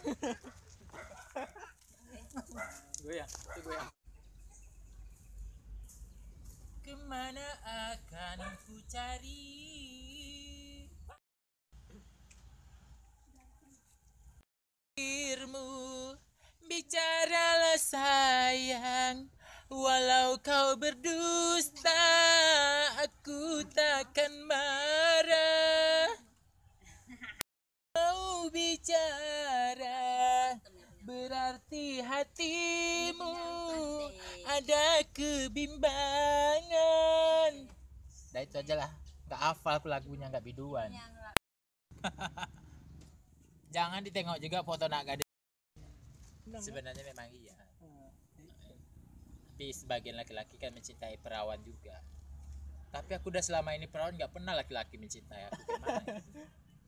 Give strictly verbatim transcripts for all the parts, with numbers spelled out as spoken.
Goyang, itu goyang. Kemana akan ku cari dirimu? Bicaralah sayang, walau kau berdusta, aku takkan marah. Mau bicara, berarti hatimu ada kebimbangan. Dah itu aja lah. Gak hafal aku lagunya, gak biduan. Jangan ditengok juga foto nak gadis. Sebenarnya memang iya. Tapi sebagian laki-laki kan mencintai perawan juga. Tapi aku udah selama ini perawan, gak pernah laki-laki mencintai aku. Gimana gitu?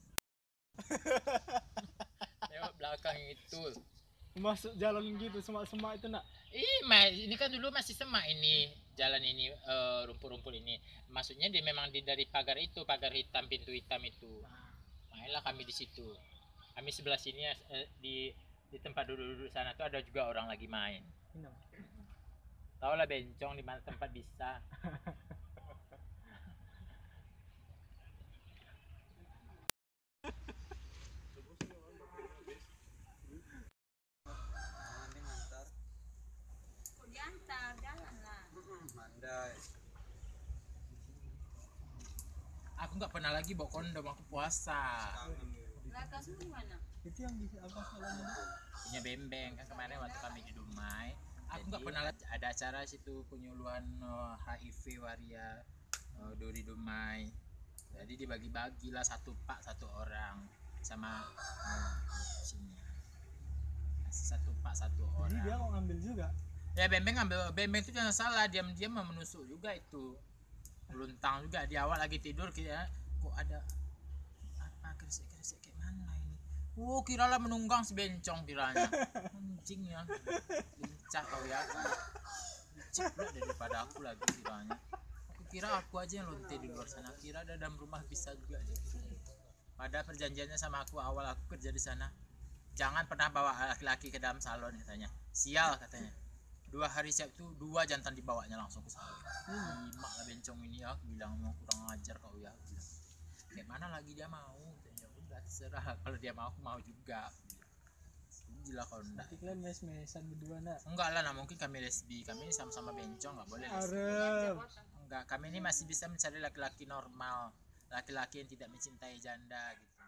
Lewat belakang itu masuk jalan gitu semak-semak itu nak. Ih, mas, ini kan dulu masih semak ini jalan ini uh, rumput-rumput ini. Maksudnya dia memang di dari pagar itu, pagar hitam, pintu hitam itu. Mainlah kami di situ. Kami sebelah sini uh, di di tempat duduk-duduk sana tuh ada juga orang lagi main. Tahu lah bencong di mana tempat bisa. Aku nggak pernah lagi bawa kondom, aku puasa. Lakasmu di mana? Itu yang di atas jalan itu. Punya bembeng kan kemarin waktu kami di Dumai. Aku nggak pernah ada acara situ penyuluhan uh, H I V waria uh, dari Dumai. Jadi dibagi-bagilah satu pak satu orang sama uh, sini. Satu pak satu orang. Jadi dia mau ngambil juga. Ya bembeng ngambil bembeng itu jangan salah, diam-diam menusuk juga itu. Luntang juga di awal lagi tidur kira kok ada apa keresek-keresek kayak mana ini. Oh kiralah menunggang si bencong kiranya. Anjing ya. Lincah kau ya. Licik pula daripada aku lagi kiranya. Aku kira aku aja yang lonte di luar sana. Kira ada dalam rumah bisa juga. Pada perjanjiannya sama aku awal aku kerja di sana. Jangan pernah bawa laki-laki ke dalam salon katanya. Sial katanya. Dua hari siap tuh dua jantan dibawanya langsung ke salon. Hmm. Lima lah bencong ini ya. Aku bilang mau kurang ajar kau ya. Aku bilang, kayak mana lagi dia mau? Ya udah terserah. Kalau dia mau aku mau juga. Gila kalau enggak. Nanti kalian mes-mesan berdua nak? Enggak lah, nah mungkin kami lesbi. Kami sama-sama bencong, nggak boleh lesbi. Arem. Enggak, kami ini masih bisa mencari laki-laki normal, laki-laki yang tidak mencintai janda gitu.